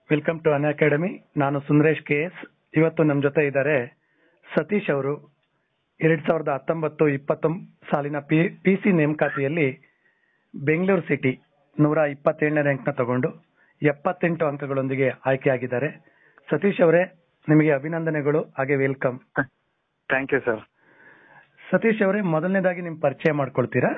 Welcome to an academy. ನಾನು Sundaresh KS. ಇವತ್ತು ನಮ್ಮ ಜೊತೆ ಇದ್ದಾರೆ ಸತೀಶ್ ಅವರು. 2019-20 ಸಾಲಿನ PC ನೇಮಕಾತಿಯಲ್ಲಿ ಬೆಂಗಳೂರು ಸಿಟಿ 127ನೇ ರ್ಯಾಂಕ್ನ ತಗೊಂಡು 78 ಅಂಕಗಳೊಂದಿಗೆ ಆಯ್ಕೆಯಾಗಿದ್ದಾರೆ. ಸತೀಶ್ ಅವರೇ, ನಿಮಗೆ ಅಭಿನಂದನೆಗಳು, ಹಾಗೆ welcome. Thank you sir. Satish ಅವರೇ, ಮೊದಲನೇದಾಗಿ ನಿಮ್ಮ ಪರಿಚಯ ಮಾಡ್ಕೊಳ್ತೀರಾ?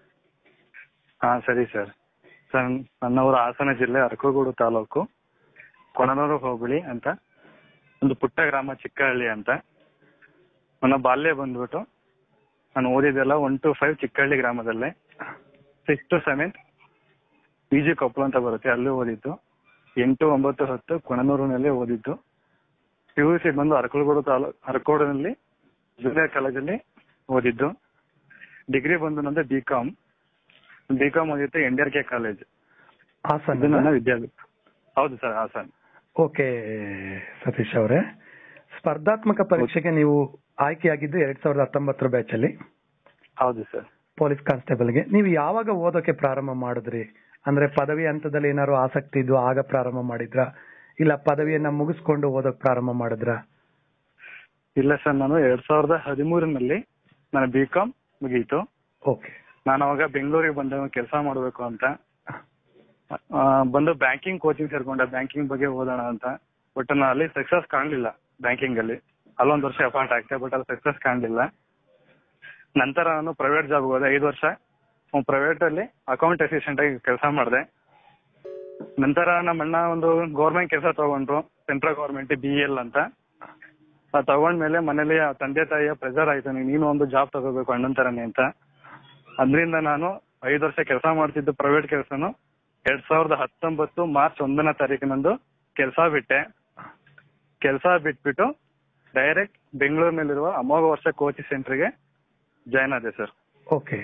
ಸರಿ ಸರ್. ನನ್ನವರು ಹಾಸನ ಜಿಲ್ಲೆ ಅರಕಲಗೂಡು ತಾಲೂಕು ಕೊಣನೂರು ಹೋಬಳಿ ಅಂತ ಒಂದು ಪುಟ್ಟ ಗ್ರಾಮ ಚಿಕ್ಕಹಳ್ಳಿ ಅಂತ. ನನ್ನ ಬಾಲ್ಯ ಬಂದ್ಬಿಟ್ಟು ನಾನು ಓದಿದ್ದೆಲ್ಲ 1 to 5 Chikkahalli ಗ್ರಾಮದಲ್ಲೇ. 6th to 7th PG Koppal ಅಂತ ಬರುತ್ತೆ, ಅಲ್ಲಿ ಓದಿದ್ದು. 8, 9, 10 ಕೊಣನೂರಿನಲ್ಲಿ ಓದಿದ್ದು. PUC ಬಂದು ಅರಕಲಗೂಡಿನಲ್ಲಿ ಜೂನಿಯರ್ ಕಾಲೇಜಲ್ಲಿ ಓದಿದ್ದು. ಡಿಗ್ರಿ ಬಂದು ನಂದು BCom ಓದಿತ್ತು NDRK ಕಾಲೇಜ್, ಹಾಸನ. ನನ್ನ ವಿದ್ಯಾಭ್ಯಾಸ. ಹೌದು ಸರ್, ಹಾಸನ್. ಓಕೆ ಸತೀಶ್ ಅವರೇ, ಸ್ಪರ್ಧಾತ್ಮಕ ಪರೀಕ್ಷೆಗೆ ನೀವು ಆಯ್ಕೆಯಾಗಿದ್ದು 2019 ಬ್ಯಾಚ್ ಅಲ್ಲಿ. ಹೌದು ಸರ್. ಪೊಲೀಸ್ ಕಾನ್ಸ್ಟೇಬಲ್ಗೆ ನೀವು ಯಾವಾಗ ಓದೋಕೆ ಪ್ರಾರಂಭ ಮಾಡಿದ್ರಿ? ಅಂದ್ರೆ ಪದವಿ ಹಂತದಲ್ಲಿ ಏನಾದ್ರು ಆಸಕ್ತಿ ಇದ್ದು ಆಗ ಪ್ರಾರಂಭ ಮಾಡಿದ್ರ, ಇಲ್ಲ ಪದವಿಯನ್ನ ಮುಗಿಸ್ಕೊಂಡು ಓದೋಕೆ ಪ್ರಾರಂಭ ಮಾಡಿದ್ರ? ಇಲ್ಲ ಸರ್, ನಾನು 2013ನಲ್ಲಿ ನನ್ನ BCom ಮುಗಿಯಿತು. ಓಕೆ. ನಾನು ಅವಾಗ ಬೆಂಗಳೂರಿಗೆ ಬಂದ ಕೆಲಸ ಮಾಡಬೇಕು ಅಂತ ಬಂದು ಬ್ಯಾಂಕಿಂಗ್ ಕೋಚಿಂಗ್ ಸೇರ್ಕೊಂಡೆ, ಬ್ಯಾಂಕಿಂಗ್ ಬಗ್ಗೆ ಓದೋಣ ಅಂತ. ಬಟ್ ನಾನು ಅಲ್ಲಿ ಸಕ್ಸಸ್ ಕಾಣಲಿಲ್ಲ. ಬ್ಯಾಂಕಿಂಗ್ ಅಲ್ಲಿ ಅಲ್ಲೊಂದು ವರ್ಷ ಅಪಾಯಿಂಟ್ ಆಗ್ತದೆ, ಬಟ್ ಅಲ್ಲಿ ಸಕ್ಸಸ್ ಕಾಣಲಿಲ್ಲ. ನಂತರ ನಾನು ಪ್ರೈವೇಟ್ ಜಾಬ್ ಹೋದೆ 5 ವರ್ಷ. ಪ್ರೈವೇಟ್ ಅಲ್ಲಿ ಅಕೌಂಟ್ ಅಸಿಸ್ಟೆಂಟ್ ಆಗಿ ಕೆಲಸ ಮಾಡಿದೆ. ನಂತರ ನಮ್ಮ ಅಣ್ಣ ಒಂದು ಗೌರ್ಮೆಂಟ್ ಕೆಲಸ ತಗೊಂಡ್ರು, ಸೆಂಟ್ರಲ್ ಗೌರ್ಮೆಂಟ್ BEL ಅಂತ. ತಗೊಂಡ್ಮೇಲೆ ಮನೇಲಿ ತಂದೆ ತಾಯಿಯ ಪ್ರೆಷರ್ ಆಯ್ತು, ನೀನು ಒಂದು ಜಾಬ್ ತಗೋಬೇಕು ಅಣ್ಣನ ತರನೇ ಅಂತ. ಅದರಿಂದ ನಾನು 5 ವರ್ಷ ಕೆಲಸ ಮಾಡ್ತಿದ್ದು ಪ್ರೈವೇಟ್ ಕೆಲಸನು 2019 ಮಾರ್ಚ್ 1ನೇ ತಾರೀಕಿನಂದು ಕೆಲಸ ಬಿಟ್ಟೆ. ಕೆಲಸ ಬಿಟ್ಬಿಟ್ಟು ಡೈರೆಕ್ಟ್ ಬೆಂಗಳೂರಿನಲ್ಲಿರುವ ಅಮೋಘ ವರ್ಷ ಕೋಚಿಂಗ್ ಸೆಂಟರ್ಗೆ ಜಾಯ್ನ್ ಆದೆ ಸರ್. ಓಕೆ.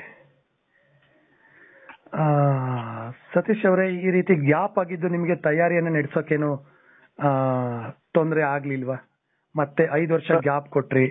ಸತೀಶ್ ಅವರೇ, ಈ ರೀತಿ ಗ್ಯಾಪ್ ಆಗಿದ್ದು ನಿಮಗೆ ತಯಾರಿಯನ್ನು ನಡೆಸೋಕೇನು ತೊಂದರೆ ಆಗ್ಲಿಲ್ವಾ? ಮತ್ತೆ 5 ವರ್ಷ ಗ್ಯಾಪ್ ಕೊಟ್ರಿ.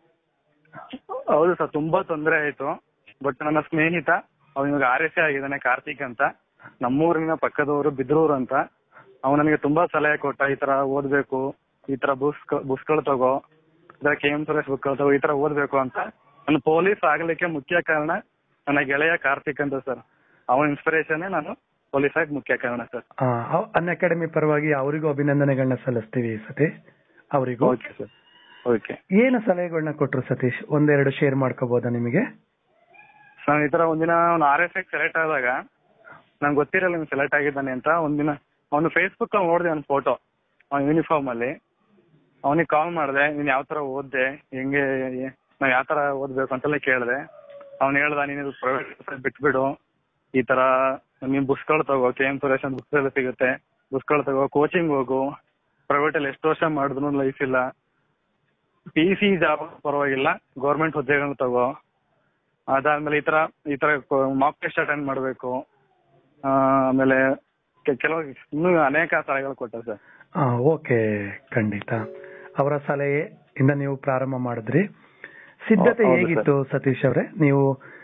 ಹೌದು ಸರ್, ತುಂಬಾ ತೊಂದರೆ ಆಯ್ತು. ಬಟ್ ನನ್ನ ಸ್ನೇಹಿತ ಅವನಿಗೆ RSC ಆಗಿದ್ದಾನೆ, ಕಾರ್ತಿಕ್ ಅಂತ, ನಮ್ಮೂರಿನ ಪಕ್ಕದವರು ಬಿದ್ರೂರು ಅಂತ. ಅವನು ನನಗೆ ತುಂಬಾ ಸಲಹೆ ಕೊಟ್ಟ, ಈ ತರ ಓದ್ಬೇಕು, ಈ ತರ ಬುಕ್ಸ್ಗಳು ತಗೋ, ಈ ತರ KM ಸುರೇಶ್ ಬುಕ್ ತಗೋ, ಈ ತರ ಓದ್ಬೇಕು ಅಂತ. ನಾನು ಪೊಲೀಸ್ ಆಗ್ಲಿಕ್ಕೆ ಮುಖ್ಯ ಕಾರಣ ನನ್ನ ಗೆಳೆಯ ಕಾರ್ತಿಕ್ ಅಂತ ಸರ್. ಅವನ ಇನ್ಸ್ಪಿರೇಷನ್ ನಾನು ಪೊಲೀಸ್ ಆಗಿ ಮುಖ್ಯ ಕಾರಣ ಸರ್. ಅನ್ ಅಕಾಡೆಮಿ ಪರವಾಗಿ ಅವರಿಗೂ ಅಭಿನಂದನೆಗಳನ್ನ ಸಲ್ಲಿಸ್ತೀವಿ ಸತೀಶ್ ಅವರಿಗೂ. Okay sir. ಓಕೆ. ಏನು ಸಲಹೆಗಳನ್ನ ಕೊಟ್ರು ಸತೀಶ್? ಒಂದೆರಡು ಶೇರ್ ಮಾಡ್ಕೋಬಹುದಾ ನಿಮಗೆ? ನಾನು ಈ ತರ ಒಂದಿನ ಅವ್ನು RSC ಸೆಲೆಕ್ಟ್ ಆದಾಗ ನಂಗೆ ಗೊತ್ತಿರಲ್ಲ ನೀವು ಸೆಲೆಕ್ಟ್ ಆಗಿದ್ದಾನೆ ಅಂತ. ಒಂದಿನ ಅವನು ಫೇಸ್ಬುಕ್ ಅಲ್ಲಿ ನೋಡಿದೆ ಒಂದು ಫೋಟೋ ಅವ್ನ ಯೂನಿಫಾರ್ಮ್ ಅಲ್ಲಿ. ಅವನಿಗೆ ಕಾಲ್ ಮಾಡಿದೆ, ನೀನ್ ಯಾವ ತರ ಓದ್ದೆ, ಹೆಂಗೆ, ನಾವ್ ಯಾವ ತರ ಓದ್ಬೇಕು ಅಂತೆಲ್ಲ ಕೇಳಿದೆ. ಅವ್ನು ಹೇಳ್ದ, ನೀನು ಪ್ರೈವೇಟ್ ಬಿಟ್ಬಿಡು, ಈ ತರ ನೀನ್ ಬುಕ್ಸ್ಗಳು ತಗೋ, KM ಸುರೇಶ್ ಅಂತ ಬುಕ್ಸ್ ಎಲ್ಲ ಸಿಗುತ್ತೆ, ಬುಕ್ಸ್ಗಳು ತಗೋ, ಕೋಚಿಂಗ್ ಹೋಗು, ಪ್ರೈವೇಟ್ ಅಲ್ಲಿ ಎಷ್ಟು ವರ್ಷ ಮಾಡಿದ್ರು ಲೈಫ್ ಇಲ್ಲ, PC ಜಾಬ್ ಪರವಾಗಿಲ್ಲ, ಗೌರ್ಮೆಂಟ್ ಹುದ್ದೆಗಳನ್ನ ತಗೋ, ಅದಾದ್ಮೇಲೆ ಈ ತರ ಮಾಕ್ ಟೆಸ್ಟ್ ಅಟೆಂಡ್ ಮಾಡ್ಬೇಕು, ಆಮೇಲೆ ಕೆಲವು ಇನ್ನೂ ಅನೇಕ ಸಲಹೆಗಳು ಕೊಟ್ಟ ಸರ್. ಓಕೆ, ಖಂಡಿತ. ಅವರ ಸಲಹೆ ಇಂದ ನೀವು ಪ್ರಾರಂಭ ಮಾಡಿದ್ರಿ. ಸಿದ್ಧತೆ ಹೇಗಿತ್ತು ಸತೀಶ್ ಅವರೇ? ನೀವು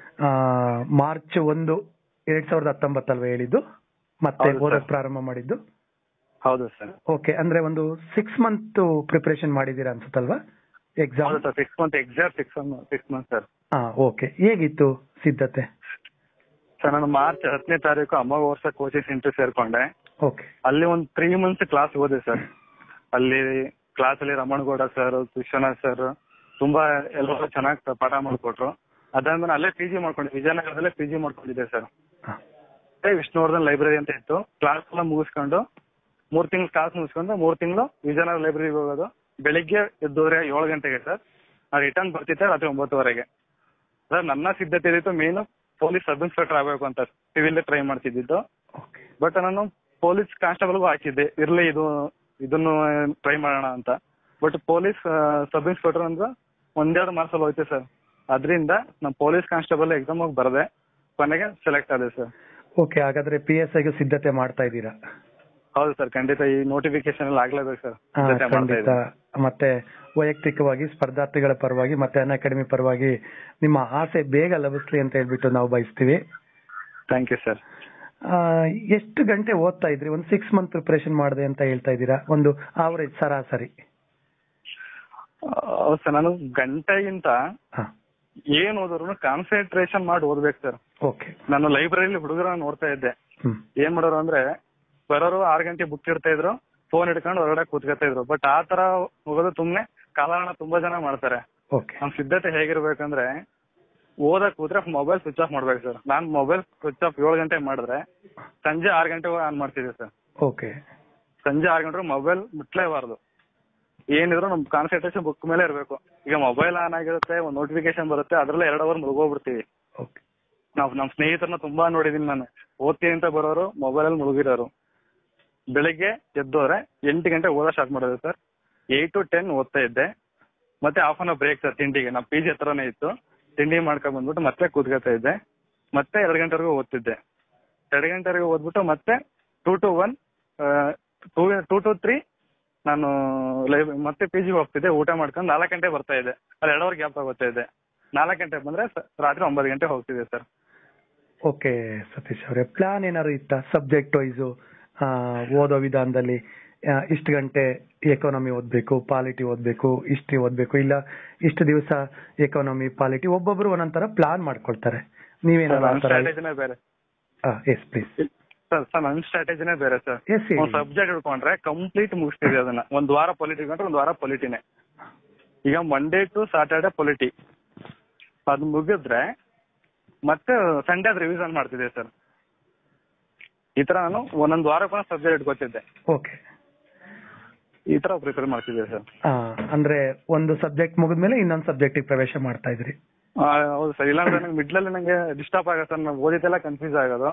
ಮಾರ್ಚ್ 1, 2019 ಅಲ್ವಾ ಹೇಳಿದ್ದು ಮತ್ತೆ ಓದಕ್ ಪ್ರಾರಂಭ ಮಾಡಿದ್ದು? ಹೌದು ಸರ್. ಓಕೆ, ಅಂದ್ರೆ ಒಂದು 6 month ಪ್ರಿಪರೇಷನ್ ಮಾಡಿದೀರಾ ಅನ್ಸುತ್ತಲ್ವಾ exam? 6 month exact 6 months sir. Okay, ಹೇಗಿತ್ತು ಸಿದ್ಧತೆ? ಸರ್, ನಾನು ಮಾರ್ಚ್ 10ನೇ ತಾರೀಕು ಅಮೋಘ ವರ್ಷ ಕೋಚಿಂಗ್ ಸೆಂಟರ್ ಸೇರ್ಕೊಂಡೆ. ಓಕೆ. ಅಲ್ಲಿ ಒಂದು 3 months ಕ್ಲಾಸ್ ಹೋದೆ ಸರ್. ಅಲ್ಲಿ ಕ್ಲಾಸ್ ಅಲ್ಲಿ ರಮಣಗೌಡ ಸರ್, ವಿಶ್ವನಾಥ್ ಸರ್ ತುಂಬಾ ಎಲ್ಲರೂ ಚೆನ್ನಾಗಿ ಪಾಠ ಮಾಡ್ಕೊಟ್ರು. ಅದಾದ್ಮೇಲೆ ಅಲ್ಲೇ PG ಮಾಡ್ಕೊಂಡೆ, ವಿಜಯನಗರದಲ್ಲೇ PG ಮಾಡ್ಕೊಂಡಿದ್ದೆ ಸರ್. ವಿಷ್ಣುವರ್ಧನ್ ಲೈಬ್ರರಿ ಅಂತ ಇತ್ತು. ಕ್ಲಾಸ್ ಎಲ್ಲ ಮುಗಿಸ್ಕೊಂಡು 3 ತಿಂಗಳು ಕ್ಲಾಸ್ ಮುಗಿಸ್ಕೊಂಡು 3 ತಿಂಗಳು ವಿಜಯನಗರ ಲೈಬ್ರರಿಗೆ ಹೋಗೋದು. ಬೆಳಿಗ್ಗೆ ಎದ್ದೋದ್ರೆ 7 ಗಂಟೆಗೆ ಸರ್. ರಿಟರ್ನ್ ಬರ್ತಿದ್ದೆ ರಾತ್ರಿ 9ವರೆಗೆ. ಸರ್, ನನ್ನ ಸಿದ್ಧತೆ ಇದ್ದಿತ್ತು ಮೇನ್ ಪೊಲೀಸ್ ಸಬ್ ಇನ್ಸ್ಪೆಕ್ಟರ್ ಆಗ್ಬೇಕು ಅಂತ, ಸಿವಿಲ್ ಟ್ರೈ ಮಾಡ್ತಿದ್ದು. ಬಟ್ ನಾನು ಪೊಲೀಸ್ ಕಾನ್ಸ್ಟೇಬಲ್ಗೂ ಹಾಕಿದ್ದೆ, ಇರ್ಲಿ ಇದನ್ನು ಟ್ರೈ ಮಾಡೋಣ ಅಂತ. ಬಟ್ ಪೊಲೀಸ್ ಸಬ್ ಇನ್ಸ್ಪೆಕ್ಟರ್ ಅಂದ್ರೆ 1-2 ಮಾರ್ಕ್ಸ್ ಅಲ್ಲಿ ಹೋಯ್ತು ಸರ್. ಅದರಿಂದ ನಾನು ಪೊಲೀಸ್ ಕಾನ್ಸ್ಟೇಬಲ್ ಎಕ್ಸಾಮ್ ಹೋಗಿ ಬರದೆ ಕೊನೆಗೆ ಸೆಲೆಕ್ಟ್ ಆದೆ ಸರ್. ಓಕೆ, ಹಾಗಾದ್ರೆ PSIಗೂ ಸಿದ್ಧತೆ ಮಾಡ್ತಾ ಇದ್ದೀರಾ? ಹೌದು ಸರ್, ಖಂಡಿತ. ಈ ನೋಟಿಫಿಕೇಶನ್ ಎಲ್ಲ ಆಗ್ಲೇಬೇಕು ಸರ್. ಖಂಡಿತ. ಮತ್ತೆ ವೈಯಕ್ತಿಕವಾಗಿ ಸ್ಪರ್ಧಾರ್ಥಿಗಳ ಪರವಾಗಿ ಮತ್ತೆ ಅನ್ ಅಕಾಡೆಮಿ ಪರವಾಗಿ ನಿಮ್ಮ ಆಸೆ ಬೇಗ ಲಭಿಸ್ಲಿ ಅಂತ ಹೇಳ್ಬಿಟ್ಟು ನಾವು ಬಯಸ್ತೀವಿ. Thank you sir. ಎಷ್ಟು ಗಂಟೆ ಓದ್ತಾ ಇದ್ರಿ? ಒಂದು 6 ಮಂತ್ ಪ್ರಿಪರೇಷನ್ ಮಾಡಿದೆ ಅಂತ ಹೇಳ್ತಾ ಇದ್ದೀರಾ, ಒಂದು ಆವರೇಜ್ ಸರಾಸರಿ? ಹೌದು ಸರ್, ನಾನು ಗಂಟೆಗಿಂತ ಏನ್ ಓದಿದ್ರು ಕಾನ್ಸಂಟ್ರೇಷನ್ ಮಾಡಿ ಓದ್ಬೇಕು ಸರ್. ಓಕೆ. ನಾನು ಲೈಬ್ರರಿಲಿ ಹುಡುಗರನ್ನ ನೋಡ್ತಾ ಇದ್ದೆ. ಏನ್ ಮಾಡೋರು ಅಂದ್ರೆ ಬರೋರು 6 ಗಂಟೆ ಬುಕ್ ಇಡ್ತಾ ಇದ್ರು, ಫೋನ್ ಹಿಡ್ಕೊಂಡು ಹೊರಗಡೆ ಕೂತ್ಕೊತಾ ಇದ್ರು. ಬಟ್ ಆ ತರ ಹೋಗೋದು ಸುಮ್ನೆ ಕಾಲಹರಣ ತುಂಬಾ ಜನ ಮಾಡ್ತಾರೆ. ನಮ್ ಸಿದ್ಧತೆ ಹೇಗಿರ್ಬೇಕಂದ್ರೆ ಓದಕ್ ಕೂತ್ರೆ ಮೊಬೈಲ್ ಸ್ವಿಚ್ ಆಫ್ ಮಾಡ್ಬೇಕು ಸರ್. ನಾನ್ ಮೊಬೈಲ್ ಸ್ವಿಚ್ ಆಫ್ 7 ಗಂಟೆ ಮಾಡಿದ್ರೆ ಸಂಜೆ 6 ಗಂಟೆಗೆ ಆನ್ ಮಾಡ್ತಿದ್ದೆ ಸರ್. ಓಕೆ. ಸಂಜೆ 6 ಗಂಟೆ ಮೊಬೈಲ್ ಮುಟ್ಲೇಬಾರ್ದು. ಏನಿದ್ರು ನಮ್ ಕಾನ್ಸಂಟ್ರೇಷನ್ ಬುಕ್ ಮೇಲೆ ಇರ್ಬೇಕು. ಈಗ ಮೊಬೈಲ್ ಆನ್ ಆಗಿರುತ್ತೆ, ಒಂದ್ ನೋಟಿಫಿಕೇಶನ್ ಬರುತ್ತೆ, ಅದ್ರಲ್ಲೇ 2 ಅವರ್ ಮುಳುಗೋಗ್ಬಿಡ್ತೀವಿ. ನಮ್ ಸ್ನೇಹಿತರನ್ನ ತುಂಬಾ ನೋಡಿದೀನಿ ನಾನು. ಓದ್ತೀನಿ ಅಂತ ಬರೋರು ಮೊಬೈಲ್ ಅಲ್ಲಿ ಮುಳುಗಿರೋರು. ಬೆಳಿಗ್ಗೆ ಎದ್ದೋದ್ರೆ 8 ಗಂಟೆ ಓದೋ ಸ್ಟಾರ್ಟ್ ಮಾಡೋದು ಸರ್. 8 to 10 ಓದ್ತಾ ಇದ್ದೆ. ಮತ್ತೆ half an hour break sir ತಿಂಡಿಗೆ. ನಮ್ PG ಹತ್ರನೇ ಇತ್ತು. ತಿಂಡಿ ಮಾಡ್ಕೊಂಡ್ ಬಂದ್ಬಿಟ್ಟು ಮತ್ತೆ ಕೂತ್ಕೊತಾ ಇದ್ದೆ. ಮತ್ತೆ 2 ಗಂಟೆವರೆಗೂ ಓದ್ತಿದ್ದೆ. 2 ಗಂಟೆವರೆಗೂ ಓದ್ಬಿಟ್ಟು ಮತ್ತೆ 2 to 3 ನಾನು ಮತ್ತೆ PG ಹೋಗ್ತಿದ್ದೆ. ಊಟ ಮಾಡ್ಕೊಂಡು 4 ಗಂಟೆ ಬರ್ತಾ ಇದ್ದೆ. ಅಲ್ಲಿ 2 ಅವರ್ ಗ್ಯಾಪ್ ಆಗೋಗ್ತಾ ಇದ್ದೆ. 4 ಗಂಟೆ ಬಂದ್ರೆ ರಾತ್ರಿ 9 ಗಂಟೆ ಹೋಗ್ತಿದ್ದೆ ಸರ್. ಓಕೆ ಸತೀಶ್ ಅವರೇ, ಪ್ಲಾನ್ ಏನಾದ್ರು ಇತ್ತ ಸಬ್ಜೆಕ್ಟ್ ವೈಸು ಓದೋ ವಿಧಾನದಲ್ಲಿ? ಇಷ್ಟು ಗಂಟೆ ಎಕಾನಮಿ ಓದ್ಬೇಕು, ಪಾಲಿಟಿ ಓದ್ಬೇಕು, ಹಿಸ್ಟ್ರಿ ಓದ್ಬೇಕು, ಇಲ್ಲ ಇಷ್ಟು ದಿವಸ ಎಕಾನಮಿ ಪಾಲಿಟಿ, ಒಬ್ಬೊಬ್ರು ಒಂದೊಂದರ ಪ್ಲಾನ್ ಮಾಡ್ಕೊಳ್ತಾರೆ. ನೀವೇನಾದ್ರು ಸ್ಟ್ರಾಟಜಿನೇ ಬೇರೆ. ಎಸ್ ಪ್ಲೀಸ್ ಸರ್, ನನ್ನ ಸ್ಟ್ರಾಟಜಿನೇ ಬೇರೆ ಸರ್. ಒಂದು ಸಬ್ಜೆಕ್ಟ್ ಹಿಡ್ಕೊಂಡ್ರೆ ಕಂಪ್ಲೀಟ್ ಮುಗಿಸ್ತಿದೆ ಅದನ್ನ. ಒಂದ್ ವಾರ ಪೊಲಿಟಿ ಇಟ್ಕೊಂಡ್ರೆ ಒಂದ್ ವಾರ ಪೊಲಿಟಿನೇ. ಈಗ ಮಂಡೇ ಟು ಸಾಟರ್ಡೆ ಪೊಲಿಟಿ, ಅದು ಮುಗಿದ್ರೆ ಮತ್ತೆ ಸಂಡೇ ಅದು ರಿವಿಷನ್ ಮಾಡ್ತಿದ್ದೆ ಸರ್. ಈ ತರ ನಾನು ಒಂದೊಂದು ವಾರಕ್ಕೊಂದು ಸಬ್ಜೆಕ್ಟ್ ಇಟ್ಕೊತಿದ್ದೆ. ಓಕೆ. ಈ ತರ ಪ್ರಿಪೇರ್ ಮಾಡ್ತಿದ್ದೆ ಸರ್. ಅಂದ್ರೆ ಒಂದು ಸಬ್ಜೆಕ್ಟ್ ಮುಗಿದ್ಮೇಲೆ ಇನ್ನೊಂದು ಸಬ್ಜೆಕ್ಟ್ ಪ್ರವೇಶ ಮಾಡ್ತಾ ಇದ್ರಿ? ಹೌದು ಸರ್. ಇಲ್ಲಾಂದ್ರೆ ನಂಗೆ ಮಿಡ್ಲಲ್ಲಿ ನಂಗೆ ಡಿಸ್ಟರ್ಬ್ ಆಗುತ್ತೆ ಸರ್. ನಾನು ಓದಿದ್ದೆಲ್ಲ ಕನ್ಫ್ಯೂಸ್ ಆಗೋದು.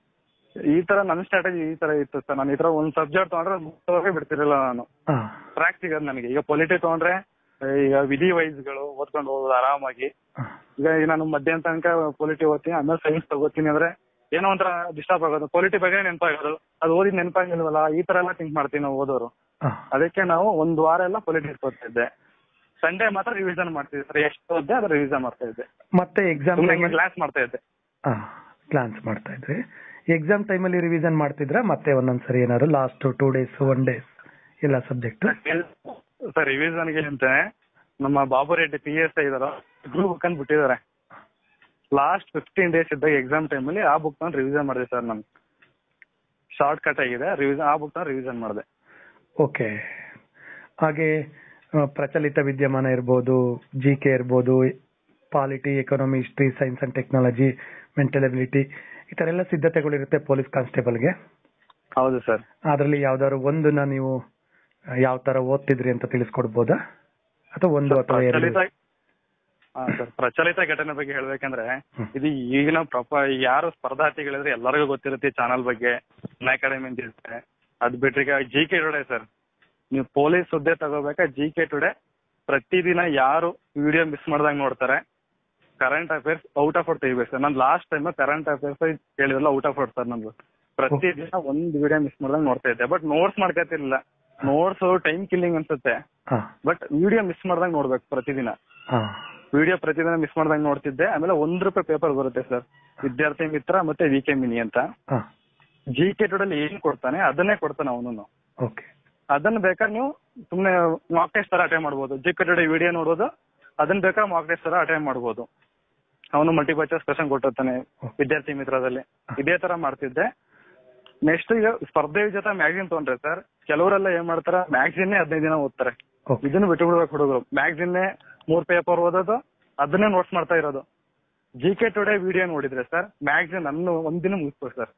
ಈ ತರ ನನ್ನ ಸ್ಟ್ರಾಟಜಿ ಈ ತರ ಇತ್ತು ಸರ್. ನಾನು ಈ ತರ ಒಂದ್ ಸಬ್ಜೆಕ್ಟ್ ತಗೊಂಡ್ರೆ ಬಿಡ್ತಿರಲಿಲ್ಲ ನಾನು. ಟ್ರ್ಯಾಕ್ ಸಿಗೋದು ನನಗೆ. ಈಗ ಪೊಲಿಟಿ ತಗೊಂಡ್ರೆ ಈಗ ವಿಧಿ ವೈಸ್ಗಳು ಓದ್ಕೊಂಡು ಹೋಗೋದು ಆರಾಮಾಗಿ. ಈಗ ನಾನು ಮಧ್ಯಾಹ್ನ ತನಕ ಪೊಲಿಟಿ ಓದ್ತೀನಿ, ಆಮೇಲೆ ಸೈನ್ಸ್ ತಗೋತೀನಿ ಅಂದ್ರೆ ಏನೋ ಒಂಥರ ಡಿಸ್ಟರ್ಬ್ ಆಗೋದು. ಪೊಲಿಟಿ ಬಗ್ಗೆ ನೆನಪಾಗೋದು, ಅದು ಓದಿದ್ ನೆನಪಾಗಿಲ್ವಲ್ಲ, ಈ ತರ ಎಲ್ಲ ಥಿಂಕ್ ಮಾಡ್ತೀವಿ ನಾವು ಓದೋರು. ಅದಕ್ಕೆ ನಾವು ಒಂದ್ ವಾರ ಎಲ್ಲ ಪೊಲಿಟಿ ಓದ್ತಾ ಇದ್ದೆ. ಸಂಡೇ ಮಾತ್ರ ರಿವಿಷನ್ ಮಾಡ್ತಿದ್ದೆ ಸರ್. ಎಷ್ಟು ಓದ್ದೆ ಅದ್ರ ರಿವಿಷನ್ ಮಾಡ್ತಾ ಇದ್ದೆ. ಮತ್ತೆ ಎಕ್ಸಾಮ್ ಕ್ಲಾಸ್ ಮಾಡ್ತಾ ಇದ್ದೆ. ಕ್ಲಾನ್ಸ್ ಮಾಡ್ತಾ ಇದ್ರಿ. ಎಕ್ಸಾಮ್ ಟೈಮಲ್ಲಿ ರಿವಿಷನ್ ಮಾಡ್ತಿದ್ರ ಮತ್ತೆ ಒಂದೊಂದ್ಸರಿ ಏನಾದ್ರು ಲಾಸ್ಟ್ 2 days 1 day ಎಲ್ಲ ಸಬ್ಜೆಕ್ಟ್? ಸರ್ ರಿವಿಷನ್ಗೆ ಅಂತ ನಮ್ಮ ಬಾಬು ರೆಡ್ಡಿ PSI ಇದಾರೋ ಗ್ರೂಪ್ ಬುಕ್ ಅಂತ ಬಿಟ್ಟಿದ್ದಾರೆ. ಲಾಸ್ಟ್ 15 days ಇದ್ದಾಗ ಎಕ್ಸಾಮ್ ಟೈಮಲ್ಲಿ ಆ ಬುಕ್ ನಾನು ರಿವಿಷನ್ ಮಾಡಿದೆ ಸರ್. ನಾನು ಶಾರ್ಟ್ ಕಟ್ ಆಗಿದೆ ರಿವಿಷನ್, ಆ ಬುಕ್ ನಾನು ರಿವಿಷನ್ ಮಾಡಿದೆ. ಓಕೆ. ಹಾಗೆ ಪ್ರಚಲಿತ ವಿದ್ಯಮಾನ ಇರ್ಬೋದು, GK ಇರ್ಬೋದು, polity, economy, history, science and technology, mental ability, ಈ ತರ ಎಲ್ಲ ಸಿದ್ಧತೆಗಳಿರುತ್ತೆ ಪೊಲೀಸ್ ಕಾನ್ಸ್ಟೇಬಲ್ಗೆ. ಹೌದು ಸರ್. ಅದರಲ್ಲಿ ಯಾವ್ದಾದ್ರು ಒಂದನ್ನ ನೀವು ಯಾವ ತರ ಓದ್ತಿದ್ರಿ ಅಂತ ತಿಳಿಸ್ಕೊಡ್ಬೋದಾ? ಅಥವಾ ಒಂದು ಅಥವಾ ಎರಡು? ಸರ್, ಪ್ರಚಲಿತ ಘಟನೆ ಬಗ್ಗೆ ಹೇಳ್ಬೇಕಂದ್ರೆ ಇದು ಈಗಿನ ಯಾರು ಸ್ಪರ್ಧಾರ್ಥಿಗಳಿದ್ರೆ ಎಲ್ಲರಿಗೂ ಗೊತ್ತಿರುತ್ತೆ ಚಾನಲ್ ಬಗ್ಗೆ, ಅಕಾಡೆಮಿ ಅಂತ ಇರುತ್ತೆ. ಅದ್ ಬಿಟ್ರೆ ಈಗ GK ಟುಡೇ ಸರ್, ನೀವು ಪೊಲೀಸ್ ಹುದ್ದೆ ತಗೋಬೇಕಾ GK ಟುಡೇ ಪ್ರತಿದಿನ ಯಾರು ವಿಡಿಯೋ ಮಿಸ್ ಮಾಡ್ದಂಗ್ ನೋಡ್ತಾರೆ. Current affairs out of out ತೆಗಿಬೇಕು ಸರ್. ನಾನು ಲಾಸ್ಟ್ ಟೈಮ್ ಕರೆಂಟ್ ಅಫೇರ್ಸ್ ಕೇಳಿದ್ರಲ್ಲ ಔಟ್ ಆಫ್ ಔಟ್ ಸರ್. ನಂದು ಪ್ರತಿದಿನ ಒಂದು ವಿಡಿಯೋ ಮಿಸ್ ಮಾಡ್ದಂಗ್ ನೋಡ್ತಾ ಇದ್ದೆ. ಬಟ್ ನೋಟ್ಸ್ ಮಾಡ್ಕೊತಿರ್ಲಿಲ್ಲ. ನೋಟ್ಸ್ ಟೈಮ್ ಕಿಲ್ಲಿಂಗ್ ಅನ್ಸುತ್ತೆ. ಬಟ್ ವಿಡಿಯೋ ಮಿಸ್ ಮಾಡ್ದಂಗ್ ನೋಡ್ಬೇಕು ಪ್ರತಿದಿನ. ವಿಡಿಯೋ ಪ್ರತಿದಿನ ಮಿಸ್ ಮಾಡ್ದಂಗ್ ನೋಡ್ತಿದ್ದೆ. ಆಮೇಲೆ ₹1 ಪೇಪರ್ ಬರುತ್ತೆ ಸರ್, ವಿದ್ಯಾರ್ಥಿ ಮಿತ್ರ ಮತ್ತೆ VK ಮಿನಿ ಅಂತ. GK ಟುಡೇ ಏನ್ ಕೊಡ್ತಾನೆ ಅದನ್ನೇ ಕೊಡ್ತಾನೆ ಅವನು. ಅದನ್ನ ಬೇಕಾದ್ರೆ ನೀವು ಸುಮ್ನೆ ಮಾಕ್ ಟೆಸ್ಟ್ ತರ ಅಟೆಂಡ್ ಮಾಡ್ಬೋದು. GK ಟುಡೇ ವಿಡಿಯೋ ನೋಡೋದು, ಅದನ್ನ ಬೇಕಾದ್ರೆ ಮಾಕ್ ಟೆಸ್ಟ್ ತರ ಅಟೆಂಡ್ ಮಾಡ್ಬೋದು. ಅವನು ಮಲ್ಟಿಪಲ್ ಚಾಯ್ಸ್ ಕ್ವೆಶ್ಚನ್ ಕೊಟ್ಟಿರ್ತಾನೆ ವಿದ್ಯಾರ್ಥಿ ಮಿತ್ರದಲ್ಲಿ. ಇದೇ ತರ ಮಾಡ್ತಿದ್ದೆ. ನೆಕ್ಸ್ಟ್ ಈಗ ಸ್ಪರ್ಧೆ ವಿಜೇತ ಮ್ಯಾಗಝಿನ್ ತಗೊಂಡ್ರೆ ಸರ್, ಕೆಲವರೆಲ್ಲ ಏನ್ ಮಾಡ್ತಾರೆ, ಮ್ಯಾಗಝಿನ್ನೇ 15 ದಿನ ಓದ್ತಾರೆ. ಇದನ್ನು ಬಿಟ್ಟು ಬಿಡ್ಬೇಕು ಹುಡುಗರು. ಮ್ಯಾಗಝಿನ್ನೇ 3 ಪೇಪರ್ ಓದೋದು, ಅದನ್ನೇ ನೋಟ್ಸ್ ಮಾಡ್ತಾ ಇರೋದು. GK ಟುಡೇ ವಿಡಿಯೋ ನೋಡಿದ್ರೆ ಸರ್, ಮ್ಯಾಗಝಿನ್ ಅನ್ನು ಒಂದಿನ ಮುಗಿಸ್ಬೇಕು ಸರ್.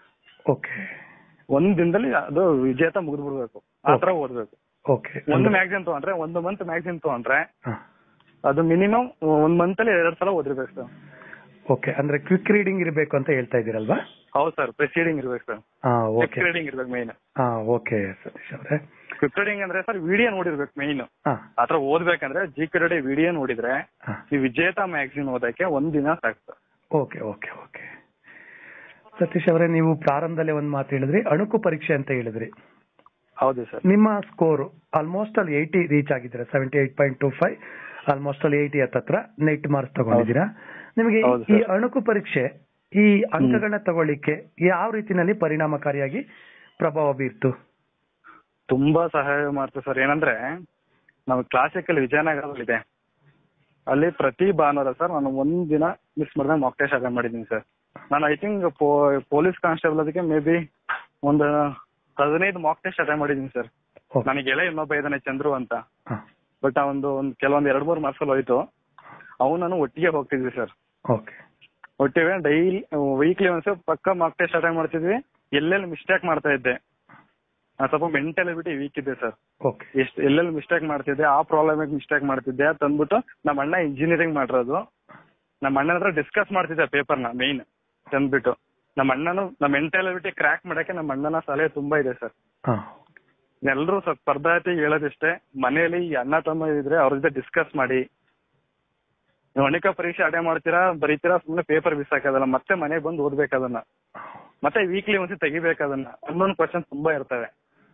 ಒಂದ್ ದಿನದಲ್ಲಿ ಅದು ವಿಜೇತ ಮುಗಿದ್ ಬಿಡ್ಬೇಕು. ಆತರ ಓದ್ಬೇಕು. ಒಂದು ಮ್ಯಾಗಝಿನ್ ತಗೊಂಡ್ರೆ, 1 month ಮ್ಯಾಗಝಿನ್ ತಗೊಂಡ್ರೆ ಅದು ಮಿನಿಮಮ್ 1 month ಅಲ್ಲಿ 2 ಸಲ ಓದಿರ್ಬೇಕು ಸರ್. ಓಕೆ. ಅಂದ್ರೆ ಕ್ವಿಕ್ ರೀಡಿಂಗ್ ಇರಬೇಕು ಅಂತ ಹೇಳ್ತಾ ಇದೀರಲ್ವಾ? ಹೌದು ಸರ್, ಪ್ರೆಸೀಡಿಂಗ್ ಇರ್ಬೇಕು ಸರ್. ಕ್ವಿಕ್ ರೀಡಿಂಗ್ ಇರ್ಬೇಕು ಮೈನ್. ಓಕೆ ಸತೀಶ್ ಅವರೇ, ಕ್ವಿಕ್ ರೀಡಿಂಗ್ ಅಂದ್ರೆ ಸರ್ ವಿಡಿಯೋ ನೋಡಿರ್ಬೇಕು ಮೈನ್. ಆತರ ಓದ್ಬೇಕಂದ್ರೆ GK ಟುಡೇ ವಿಡಿಯೋ ನೋಡಿದ್ರೆ ಈ ವಿಜೇತ ಮ್ಯಾಗಝಿನ್ ಓದಕ್ಕೆ 1 ದಿನ ಸಾಕು sir. Okay okay okay. Satish ಅವರೇ, ನೀವು ಪ್ರಾರಂಭದಲ್ಲೇ ಒಂದ್ ಮಾತು ಹೇಳಿದ್ರಿ, ಅಣುಕು ಪರೀಕ್ಷೆ ಅಂತ ಹೇಳಿದ್ರಿ. ಹೌದು ಸರ್. ನಿಮ್ಮ ಸ್ಕೋರ್ ಆಲ್ಮೋಸ್ಟ್ ಅಲ್ಲಿ 80 ರೀಚ್ ಆಗಿದ್ದೀರಾ. 78.25, ಆಲ್ಮೋಸ್ಟ್ ಅಲ್ಲಿ 80 ಹತ್ರ ನೆಟ್ ಮಾರ್ಕ್ಸ್ ತಗೊಂಡಿದ್ದೀರಾ. ನಿಮಗೆ ಈ ಅಣುಕು ಪರೀಕ್ಷೆ ಈ ಅಂಕಗಳನ್ನ ತಗೊಳ್ಳಿಕ್ಕೆ ಯಾವ ರೀತಿನಲ್ಲಿ ಪರಿಣಾಮಕಾರಿಯಾಗಿ ಪ್ರಭಾವ ಬೀರ್ತು? ತುಂಬಾ ಸಹಾಯ ಮಾಡ್ತೇವೆ ಸರ್. ಏನಂದ್ರೆ ನಾವು ಕ್ಲಾಸಿಕಲ್ ವಿಜಯನಗರದಲ್ಲಿ ಇದೆ, ಅಲ್ಲಿ ಪ್ರತಿ ಭಾನುವಾರ ಸರ್ ನಾನು ಒಂದ್ ದಿನ ಮಿಸ್ ಮಾಡಿದಾಗ ಮಾಕ್ ಟೆಸ್ಟ್ ಅಟೆಂಡ್ ಮಾಡಿದ್ದೀನಿ ಸರ್. ನಾನು ಐ ಥಿಂಕ್ ಪೊಲೀಸ್ ಕಾನ್ಸ್ಟೇಬಲ್ ಅದಕ್ಕೆ ಮೇ ಬಿ ಒಂದು 15 ಮಾಕ್ ಟೆಸ್ಟ್ ಅಟೆಂಡ್ ಮಾಡಿದ್ದೀನಿ ಸರ್. ನನಗೆ ಗೆಳೆಯ ಇನ್ನೊಬ್ಬ ಇದ್ದಾನೆ ಚಂದ್ರು ಅಂತ, ಬಟ್ ಒಂದು ಕೆಲವೊಂದು 2-3 ಮಾರ್ಕ್ಸಲ್ಲಿ ಹೋಯ್ತು. ನಾನು ಒಟ್ಟಿಗೆ ಹೋಗ್ತಿದ್ವಿ ಸರ್. ಒಟ್ಟಿಗೆ ಡೈಲಿ ವೀಕ್ಲಿ ಒಂದ್ಸ ಪಕ್ಕ ಮಾಕ್ ಟೆಸ್ಟ್ ಅಟೆಂಡ್ ಮಾಡ್ತಿದ್ವಿ. ಎಲ್ಲೆಲ್ಲಿ ಮಿಸ್ಟೇಕ್ ಮಾಡ್ತಾ ಇದ್ದೆ, ನಾನು ಸ್ವಲ್ಪ ಮೆಂಟಲ್ ಎಬಿಲಿಟಿ ವೀಕ್ ಇದೆ ಸರ್. ಎಲ್ಲೆಲ್ಲಿ ಮಿಸ್ಟೇಕ್ ಮಾಡ್ತಿದ್ದೆ, ಆ ಪ್ರಾಬ್ಲಮ್ ಮಿಸ್ಟೇಕ್ ಮಾಡ್ತಿದ್ದೆ ತಂದ್ಬಿಟ್ಟು ನಮ್ಮ ಅಣ್ಣ ಇಂಜಿನಿಯರಿಂಗ್ ಮಾಡಿರೋದು, ನಮ್ಮ ಅಣ್ಣನ ಹತ್ರ ಡಿಸ್ಕಸ್ ಮಾಡ್ತಿದ್ದೆ ಪೇಪರ್ನ ಮೇನ್ ತಂದ್ಬಿಟ್ಟು. ನಮ್ಮ ಅಣ್ಣನು ನಮ್ಮ ಮೆಂಟಲ್ ಎಬಿಲಿಟಿ ಕ್ರ್ಯಾಕ್ ಮಾಡಕ್ಕೆ ನಮ್ಮ ಅಣ್ಣನ ಸಲಹೆ ತುಂಬಾ ಇದೆ ಸರ್. ಎಲ್ಲರೂ ಸ್ಪರ್ಧಾರ್ಥಿಗೆ ಹೇಳೋದಿಷ್ಟೇ, ಮನೆಯಲ್ಲಿ ಅಣ್ಣ ತಮ್ಮ ಇದ್ರೆ ಅವ್ರ ಜೊತೆ ಡಿಸ್ಕಸ್ ಮಾಡಿ. ನೀವು ಅನೇಕ ಪರೀಕ್ಷೆ ಅಟೆಂಡ್ ಮಾಡ್ತೀರಾ, ಬರೀತೀರಾ, ಸುಮ್ಮನೆ ಪೇಪರ್ ಮಿಸ್ ಹಾಕೋದಲ್ಲ, ಮತ್ತೆ ಮನೆಗೆ ಬಂದು ಓದ್ಬೇಕು ಅದನ್ನ, ಮತ್ತೆ ವೀಕ್ಲಿ ಒಂದ್ಸಿ ತೆಗಿಬೇಕು ಅದನ್ನ. ಒಂದೊಂದು ಕ್ವಶನ್ ತುಂಬಾ ಇರ್ತವೆ.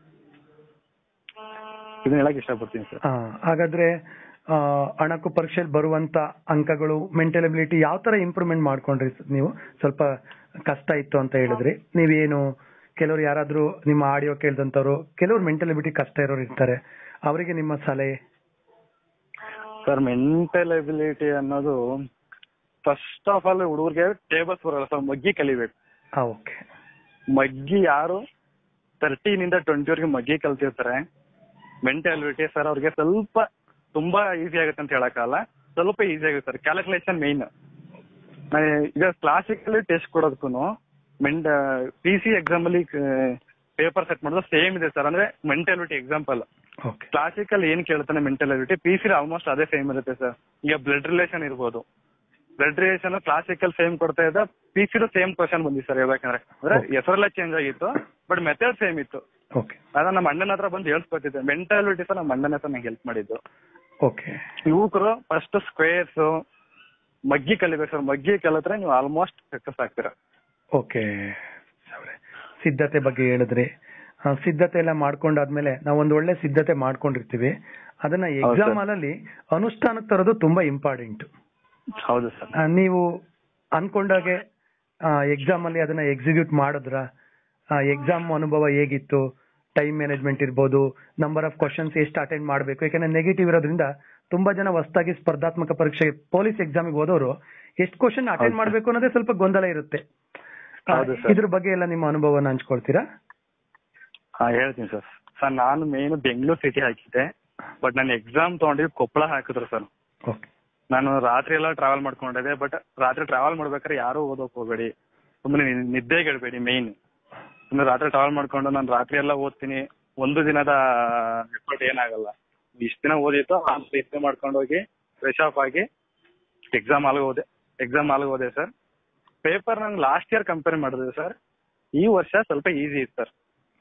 ಇದನ್ನ ಹೇಳಕ್ ಇಷ್ಟಪಡ್ತೀನಿ ಸರ್. ಹಾಗಾದ್ರೆ ಅಣಕು ಪರೀಕ್ಷೆಯಲ್ಲಿ ಬರುವಂತ ಅಂಕಗಳು, ಮೆಂಟಲ್ ಎಬಿಲಿಟಿ ಯಾವ ತರ ಇಂಪ್ರೂವ್ಮೆಂಟ್ ಮಾಡ್ಕೊಂಡ್ರಿ ನೀವು? ಸ್ವಲ್ಪ ಕಷ್ಟ ಇತ್ತು ಅಂತ ಹೇಳಿದ್ರಿ, ನೀವೇನು ಕೆಲವರು ಯಾರಾದ್ರೂ ನಿಮ್ಮ ಆಡಿಯೋ ಕೇಳಿದಂತವ್ರು, ಕೆಲವರು ಮೆಂಟಲ್ ಎಬಿಲಿಟಿ ಕಷ್ಟ ಇರೋರು ಇರ್ತಾರೆ, ಅವರಿಗೆ ನಿಮ್ಮ ಸಲಹೆ? ಸರ್ ಮೆಂಟಲ್ ಎಬಿಲಿಟಿ ಅನ್ನೋದು ಫಸ್ಟ್ ಆಫ್ ಆಲ್ ಹುಡುಗರಿಗೆ ಟೇಬಲ್ಸ್ ಬರಲ್ಲ ಸರ್, ಮಗ್ಗಿ ಕಲಿಬೇಕು. ಮಗ್ಗಿ ಯಾರು 13 to 20 ಮಗ್ಗಿ ಕಲ್ತಿರ್ತಾರೆ, ಮೆಂಟಲ್ ಎಬಿಲಿಟಿ ಸರ್ ಅವ್ರಿಗೆ ಸ್ವಲ್ಪ ತುಂಬಾ ಈಸಿ ಆಗುತ್ತೆ ಅಂತ ಹೇಳಕ್ಕಲ್ಲ, ಸ್ವಲ್ಪ ಈಸಿ ಆಗುತ್ತೆ ಸರ್. Calculation main. ಈಗ ಕ್ಲಾಸಿಕಲಿ ಟೆಸ್ಟ್ ಕೊಡೋದಕ್ಕೂ PC ಎಕ್ಸಾಮ್ ಅಲ್ಲಿ ಪೇಪರ್ ಸೆಟ್ ಮಾಡೋದು ಸೇಮ್ ಇದೆ ಸರ್. ಅಂದ್ರೆ ಮೆಂಟಲ್ ಎಬಿಲಿಟಿ ಎಕ್ಸಾಂಪಲ್, ಕ್ಲಾಸಿಕಲ್ ಏನ್ ಕೇಳ್ತಾನೆ ಮೆಂಟಲ್ ಎಬಿಲಿಟಿ, PC ಆಲ್ಮೋಸ್ಟ್ ಅದೇ ಸೇಮ್ ಇರುತ್ತೆ ಸರ್. ಈಗ ಬ್ಲಡ್ ರಿಲೇಷನ್ ಇರ್ಬೋದು, ಬ್ಲಡ್ ರಿಲೇಷನ್ ಕ್ಲಾಸಿಕಲ್ ಸೇಮ್ ಕೊಡ್ತಾ ಇದ್ದ, PC ಸೇಮ್ ಕ್ವಶನ್ ಬಂದಿ ಸರ್. ಹೇಳ್ಬೇಕಂದ್ರೆ ಅಂದ್ರೆ ಹೆಸರೆಲ್ಲ ಚೇಂಜ್ ಆಗಿತ್ತು, ಬಟ್ ಮೆಥಡ್ ಸೇಮ್ ಇತ್ತು. ಅದ ನಮ್ಮ ಅಣ್ಣನ ಹತ್ರ ಬಂದು ಹೇಳ್ಸ್ಕೊತಿದ್ದೆ. ಮೆಂಟಲ್ ಎಬಿಲಿಟಿ ಸರ್ ನಮ್ಮ ಅಣ್ಣನ ಹತ್ರ ನಂಗೆ ಹೆಲ್ಪ್ ಮಾಡಿದ್ದು. ಯುವಕರು ಫಸ್ಟ್ ಸ್ಕ್ವೇರ್ಸ್ ಮಗ್ಗಿ ಕಲಿಬೇಕು ಸರ್. ಮಗ್ಗಿ ಕಲಿತ್ರೆ ನೀವು ಆಲ್ಮೋಸ್ಟ್ ಸಕ್ಸಸ್ ಆಗ್ತೀರಾ. ಸಿದ್ಧತೆ ಬಗ್ಗೆ ಹೇಳಿದ್ರಿ. ಸಿದ್ಧತೆ ಎಲ್ಲ ಮಾಡ್ಕೊಂಡಾದ್ಮೇಲೆ ನಾವು ಒಂದ್ ಒಳ್ಳೆ ಸಿದ್ಧತೆ ಮಾಡ್ಕೊಂಡಿರ್ತೀವಿ, ಅದನ್ನ ಎಕ್ಸಾಮ್ ಅಲ್ಲಿ ಅನುಷ್ಠಾನಕ್ಕೆ ತರೋದು ತುಂಬಾ ಇಂಪಾರ್ಟೆಂಟ್. ಹೌದು ಸರ್. ನೀವು ಅನ್ಕೊಂಡಾಗೆ ಎಕ್ಸಾಮ್ ಅಲ್ಲಿ ಅದನ್ನ ಎಕ್ಸಿಕ್ಯೂಟ್ ಮಾಡಿದ್ರ? ಎಕ್ಸಾಮ್ ಅನುಭವ ಹೇಗಿತ್ತು? ಟೈಮ್ ಮ್ಯಾನೇಜ್ಮೆಂಟ್ ಇರ್ಬೋದು, ನಂಬರ್ ಆಫ್ ಕ್ವಶನ್ಸ್ ಎಷ್ಟು ಅಟೆಂಡ್ ಮಾಡಬೇಕು, ಯಾಕಂದ್ರೆ ನೆಗೆಟಿವ್ ಇರೋದ್ರಿಂದ ತುಂಬಾ ಜನ ಹೊಸದಾಗಿ ಸ್ಪರ್ಧಾತ್ಮಕ ಪರೀಕ್ಷೆಗೆ ಪೊಲೀಸ್ ಎಕ್ಸಾಮಿಗೆ ಹೋದವರು ಎಷ್ಟು ಕ್ವಶನ್ ಅಟೆಂಡ್ ಮಾಡಬೇಕು ಅನ್ನೋದೇ ಸ್ವಲ್ಪ ಗೊಂದಲ ಇರುತ್ತೆ. ಇದ್ರ ಬಗ್ಗೆ ಎಲ್ಲ ನಿಮ್ಮ ಅನುಭವನ ಹಂಚ್ಕೊಳ್ತೀರಾ? ಹೇಳ್ತೀನಿ ಸರ್. ಸರ್ ನಾನು ಮೇನ್ ಬೆಂಗಳೂರು ಸಿಟಿ ಹಾಕಿದ್ದೆ, ಬಟ್ ನಾನು ಎಕ್ಸಾಮ್ ತಗೊಂಡಿದ್ದು ಕೊಪ್ಪಳ ಹಾಕಿದ್ರು ಸರ್. ನಾನು ರಾತ್ರಿ ಎಲ್ಲ ಟ್ರಾವೆಲ್ ಮಾಡ್ಕೊಂಡಿದ್ದೆ, ಬಟ್ ರಾತ್ರಿ ಟ್ರಾವೆಲ್ ಮಾಡ್ಬೇಕಾದ್ರೆ ಯಾರು ಓದೋಕ್ ಹೋಗ್ಬೇಡಿ, ಸುಮ್ಮನೆ ನಿದ್ದೆಗೆ ಇಡಬೇಡಿ. ಮೇನ್ ಸುಮ್ಮನೆ ರಾತ್ರಿ ಟ್ರಾವೆಲ್ ಮಾಡ್ಕೊಂಡು ನಾನು ರಾತ್ರಿ ಎಲ್ಲ ಓದ್ತೀನಿ, ಒಂದು ದಿನದ ಎಫರ್ಟ್ ಏನಾಗಲ್ಲ. ಇಷ್ಟ ದಿನ ಓದಿತ್ತು ಇಷ್ಟೇ ಮಾಡ್ಕೊಂಡು ಹೋಗಿ ಫ್ರೆಶ್ ಆಫ್ ಆಗಿ ಎಕ್ಸಾಮ್ ಹಾಲ್ಗೆ ಹೋದೆ ಸರ್. ಪೇಪರ್ ನಂಗೆ ಲಾಸ್ಟ್ ಇಯರ್ ಕಂಪೇರ್ ಮಾಡಿದ್ರೆ ಸರ್, ಈ ವರ್ಷ ಸ್ವಲ್ಪ ಈಸಿ ಇತ್ತು ಸರ್.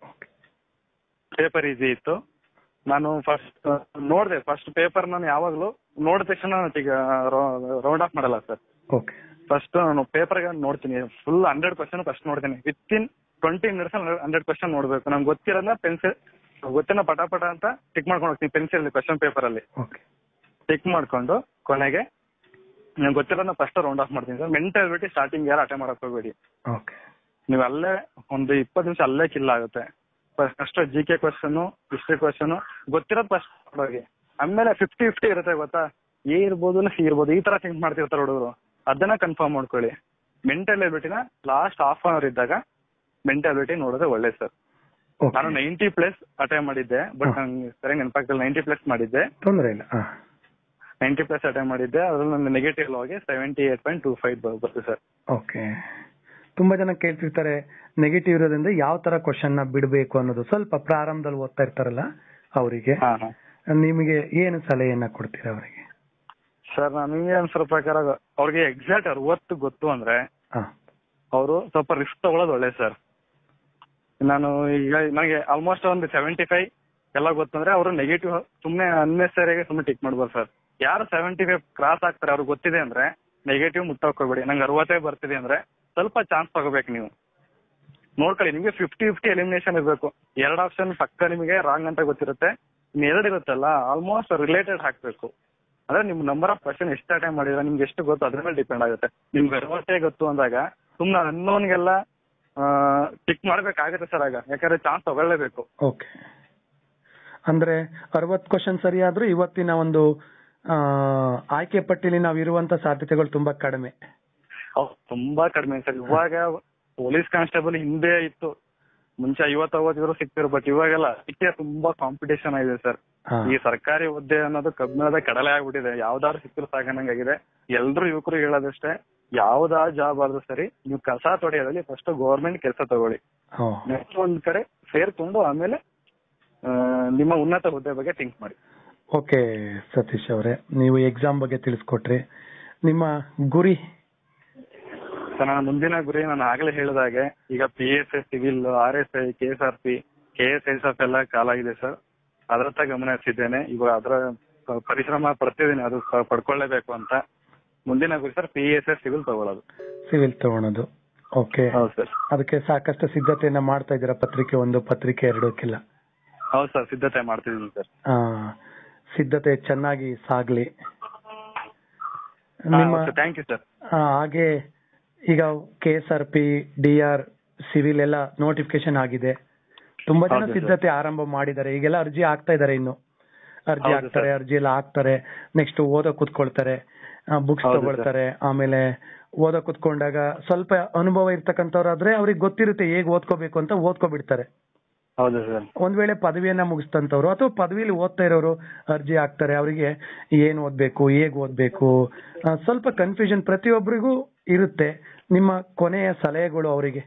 ಪೇಪರ್ ಈಸಿ ಇತ್ತು. ನಾನು ಫಸ್ಟ್ ನೋಡಿದೆ, ಫಸ್ಟ್ ಪೇಪರ್ ನಾನು ಯಾವಾಗ್ಲೂ ನೋಡಿದ ತಕ್ಷಣ ರೌಂಡ್ ಆಫ್ ಮಾಡಲ್ಲ ಸರ್. ಫಸ್ಟ್ ನಾನು ಪೇಪರ್ ನೋಡ್ತೀನಿ, ಫುಲ್ 100 ಕ್ವಶನ್ ಫಸ್ಟ್ ನೋಡ್ತೀನಿ. ವಿತಿನ್ 20 minutes 100 ಕ್ವಶನ್ ನೋಡ್ಬೇಕು. ನಂಗೆ ಗೊತ್ತಿರೋದನ್ನ ಪೆನ್ಸಿಲ್ ಗೊತ್ತಿನ ಪಟ ಅಂತ ಟಿಕ್ ಮಾಡ್ಕೊಂಡು ಹೋಗ್ತೀನಿ ಪೆನ್ಸಿಲ್ ಕ್ವಶನ್ ಪೇಪರ್ ಅಲ್ಲಿ. ಟಿಕ್ ಮಾಡ್ಕೊಂಡು ಕೊನೆಗೆ ನಂಗೆ ಗೊತ್ತಿರೋದನ್ನ ಫಸ್ಟ್ ರೌಂಡ್ ಆಫ್ ಮಾಡ್ತೀನಿ ಸರ್. ಮೆಂಟಲ್ ಎಬಿಲಿಟಿ ಸ್ಟಾರ್ಟಿಂಗ್ ಯಾರು ಅಟೆಂಡ್ ಮಾಡಕ್ ಹೋಗ್ಬೇಡಿ. ನೀವು ಅಲ್ಲೇ ಒಂದು 20 ನಿಮಿಷ ಅಲ್ಲೇ ಕಿಲ್ ಆಗುತ್ತೆ. First GK question, history question ಗೊತ್ತಿರೋದು ಫಸ್ಟ್ ಹೋಗಿ, ಆಮೇಲೆ 50-50 ಇರುತ್ತೆ ಗೊತ್ತಾ, A ಇರ್ಬೋದು C ಇರ್ಬೋದು, ಈ ತರ ಥಿಂಕ್ ಮಾಡ್ತಿರ್ತಾರೆ ಹುಡುಗರು. ಅದನ್ನ ಕನ್ಫರ್ಮ್ ಮಾಡ್ಕೊಳ್ಳಿ. ಮೆಂಟಲ್ ಎಬಿಲಿಟಿನ ಲಾಸ್ಟ್ ಹಾಫ್ ಅವರ್ ಇದ್ದಾಗ ಮೆಂಟಲ್ ಎಬಿಲಿಟಿ ನೋಡೋದೇ ಒಳ್ಳೆ ಸರ್. ನಾನು 90+ ಅಟೆಂಡ್ ಮಾಡಿದ್ದೆ, ಬಟ್ ನಂಗೆ ಸರಿಯಾಗಿ ನೆನಪಾಗ್ತಿಲ್ಲ. 90+ ಮಾಡಿದ್ದೆ, ತೊಂದರೆ ಇಲ್ಲ. 90+ ಅಟೆಂಡ್ ಮಾಡಿದ್ದೆ, ಅದ್ರಲ್ಲಿ ನನ್ನ ನೆಗೆಟಿವ್ ಹೋಗಿ 78.25 ಬರುತ್ತೆ ಸರ್. ತುಂಬಾ ಜನ ಕೇಳ್ತಿರ್ತಾರೆ ನೆಗೆಟಿವ್ ಇರೋದ್ರಿಂದ ಯಾವ ತರ ಕ್ವಶನ್ ನ ಬಿಡಬೇಕು ಅನ್ನೋದು. ಸ್ವಲ್ಪ ಪ್ರಾರಂಭದಲ್ಲಿ ಓದ್ತಾ ಇರ್ತಾರಲ್ಲ ಅವರಿಗೆ ನಿಮಗೆ ಏನು ಸಲಹೆಯನ್ನ ಕೊಡ್ತೀರಾ ಅವರಿಗೆ? ಸರ್ ನನಗೆ ಅನ್ಸೋ ಪ್ರಕಾರ ಅವ್ರಿಗೆ ಎಕ್ಸಾಕ್ಟ್ 60 ಗೊತ್ತು ಅಂದ್ರೆ ಅವರು ಸ್ವಲ್ಪ ರಿಸ್ಕ್ ತಗೊಳ್ಳೋದು ಒಳ್ಳೆ ಸರ್. ನಾನು ಈಗ ನನಗೆ ಆಲ್ಮೋಸ್ಟ್ ಒಂದು 75 ಎಲ್ಲ ಗೊತ್ತಂದ್ರೆ ಅವರು ನೆಗೆಟಿವ್ ಸುಮ್ನೆ ಅನ್ನೆಸರಿಯಾಗಿ ಸುಮ್ಮನೆ ಟಿಕ್ ಮಾಡ್ಬೋದು ಸರ್. ಯಾರು 75 ಕ್ರಾಸ್ ಆಗ್ತಾರೆ ಅವ್ರಿಗೆ ಗೊತ್ತಿದೆ ಅಂದ್ರೆ ನೆಗೆಟಿವ್ ಮುಟ್ಟೋಕೋಬೇಡಿ. ನಂಗೆ 60 ಬರ್ತಿದೆ ಅಂದ್ರೆ ಸ್ವಲ್ಪ ಚಾನ್ಸ್ ತಗೋಬೇಕು. ನೀವು ನೋಡ್ಕೊಳ್ಳಿ, ನಿಮ್ಗೆ 50-50 ಎಲಿಮಿನೇಷನ್ ಇರಬೇಕು. 2 ಆಪ್ಷನ್ ಪಕ್ಕ ನಿಮಗೆ ರಾಂಗ್ ಅಂತ ಗೊತ್ತಿರುತ್ತೆ, ಇನ್ನು 2 ಇರುತ್ತಲ್ಲ ಆಲ್ಮೋಸ್ಟ್ ರಿಲೇಟೆಡ್ ಹಾಕ್ಬೇಕು. ಅಂದ್ರೆ ನಿಮ್ ನಂಬರ್ ಆಫ್ ಕ್ವಶನ್ ಎಷ್ಟು ಅಟೆಂಡ್ ಮಾಡಿದ್ರೆ ನಿಮ್ಗೆ ಎಷ್ಟು ಗೊತ್ತು ಅದ್ರ ಮೇಲೆ ಡಿಪೆಂಡ್ ಆಗುತ್ತೆ. ನಿಮ್ಗೆ 60 ಗೊತ್ತು ಅಂದಾಗ ಸುಮ್ನೆ ಅನ್ನೋನ್ಗೆಲ್ಲ ಟಿಕ್ ಮಾಡ್ಬೇಕಾಗತ್ತೆ ಸರ್ ಆಗ, ಯಾಕಂದ್ರೆ ಚಾನ್ಸ್ ತಗೊಳ್ಳೇಬೇಕು. ಓಕೆ, ಅಂದ್ರೆ 60 ಕ್ವಶನ್ ಸರಿಯಾದ್ರೂ ಇವತ್ತಿನ ಒಂದು ಆಯ್ಕೆ ಪಟ್ಟಿಲಿ ನಾವು ಇರುವಂತ ಸಾಧ್ಯತೆಗಳು ತುಂಬಾ ಕಡಿಮೆ. ತುಂಬಾ ಕಡಿಮೆ ಸರ್. ಇವಾಗ ಪೊಲೀಸ್ ಕಾನ್ಸ್ಟೇಬಲ್ ಹಿಂದೆ ಇತ್ತು, ಮುಂಚೆ 50 ಸಿಕ್ತಿರು, ಬಟ್ ಇವಾಗೆಲ್ಲ ಅದಕ್ಕೆ ತುಂಬಾ ಕಾಂಪಿಟೇಷನ್ ಆಗಿದೆ ಸರ್. ಈ ಸರ್ಕಾರಿ ಹುದ್ದೆ ಅನ್ನೋದು ಕಬ್ಬಿಣದ ಕಡಲೆ ಆಗ್ಬಿಟ್ಟಿದೆ. ಯಾವ್ದಾದ್ರು ಸಿಕ್ಕಿರು ಸಾಕಂಗಾಗಿದೆ. ಎಲ್ರು ಯುವಕರು ಹೇಳೋದಷ್ಟೇ, ಯಾವ್ದಾ ಜಾಬ್ ಆದ್ರೂ ಸರಿ, ನೀವು ಕಸ ತೊಡೆಯೋದ್ರಲ್ಲಿ ಫಸ್ಟ್ ಗೌರ್ಮೆಂಟ್ ಕೆಲಸ ತಗೊಳ್ಳಿ, ನೆಕ್ಸ್ಟ್ ಒಂದ್ ಕಡೆ ಸೇರ್ಕೊಂಡು ಆಮೇಲೆ ನಿಮ್ಮ ಉನ್ನತ ಹುದ್ದೆ ಬಗ್ಗೆ ಥಿಂಕ್ ಮಾಡಿ. ಓಕೆ ಸತೀಶ್ ಅವರೇ, ನೀವು ಎಕ್ಸಾಮ್ ಬಗ್ಗೆ ತಿಳಿಸ್ಕೊಟ್ರಿ. ನಿಮ್ಮ ಗುರಿ? ನನ್ನ ಮುಂದಿನ ಗುರಿ ನಾನು ಆಗ್ಲೇ ಹೇಳಿದಾಗೆ, ಈಗ PSI, civil, RSI, KSRP, KSISF ಎಲ್ಲ ಕಾಲಾಗಿದೆ ಸರ್. ಅದರತ್ತ ಗಮನ ಹರಿಸಿದ್ದೇನೆ. ಇವಾಗ ಅದರ ಪರಿಶ್ರಮ ಪಡ್ತಿದ್ದೀನಿ, ಅದು ಪಡ್ಕೊಳ್ಳೇಬೇಕು ಅಂತ. ಮುಂದಿನ ಗುರಿ ಸರ್ PSI, ಸಿವಿಲ್ ತಗೊಳ್ಳೋದು. ಸಿವಿಲ್ ತಗೊಳೋದು. ಓಕೆ, ಹೌದು ಸರ್. ಅದಕ್ಕೆ ಸಾಕಷ್ಟು ಸಿದ್ಧತೆಯನ್ನ ಮಾಡ್ತಾ ಇದ್ದೀರಾ? ಪತ್ರಿಕೆ 1, ಪತ್ರಿಕೆ 2ಕ್ಕಿಲ್ಲ? ಹೌದು ಸರ್, ಸಿದ್ಧತೆ ಮಾಡ್ತಿದ್ದೀನಿ ಸರ್. ಸಿದ್ಧತೆ ಚೆನ್ನಾಗಿ ಸಾಗ್ಲಿ. Thank you sir. ಹಾಗೆ ಈಗ KSRP, DR, ಸಿವಿಲ್ ಎಲ್ಲ ನೋಟಿಫಿಕೇಶನ್ ಆಗಿದೆ. ತುಂಬಾ ಜನ ಸಿದ್ಧತೆ ಆರಂಭ ಮಾಡಿದ್ದಾರೆ. ಈಗೆಲ್ಲ ಅರ್ಜಿ ಹಾಕ್ತಾ ಇದಾರೆ, ಇನ್ನು ಅರ್ಜಿ ಹಾಕ್ತಾರೆ, ಅರ್ಜಿ ಎಲ್ಲ ಹಾಕ್ತಾರೆ. ನೆಕ್ಸ್ಟ್ ಓದೋ ಕುತ್ಕೊಳ್ತಾರೆ, ಬುಕ್ಸ್ ತಗೊಳ್ತಾರೆ. ಆಮೇಲೆ ಓದೋ ಕುತ್ಕೊಂಡಾಗ ಸ್ವಲ್ಪ ಅನುಭವ ಇರ್ತಕ್ಕಂಥವ್ರಾದ್ರೆ ಅವ್ರಿಗೆ ಗೊತ್ತಿರುತ್ತೆ ಹೇಗ್ ಓದ್ಕೋಬೇಕು ಅಂತ, ಓದ್ಕೊಬಿಡ್ತಾರೆ. ಹೌದು ಸರ್. ಒಂದ್ ವೇಳೆ ಪದವಿಯನ್ನ ಮುಗಿಸ್ತಂತವ್ರು ಅಥವಾ ಪದವಿಲಿ ಓದ್ತಾ ಇರೋರು ಅರ್ಜಿ ಹಾಕ್ತಾರೆ. ಅವರಿಗೆ ಏನ್ ಓದ್ಬೇಕು, ಹೇಗ್ ಓದ್ಬೇಕು, ಸ್ವಲ್ಪ ಕನ್ಫ್ಯೂಷನ್ ಪ್ರತಿಯೊಬ್ಬರಿಗೂ ಇರುತ್ತೆ. ನಿಮ್ಮ ಕೊನೆಯ ಸಲಹೆಗಳು ಅವರಿಗೆ?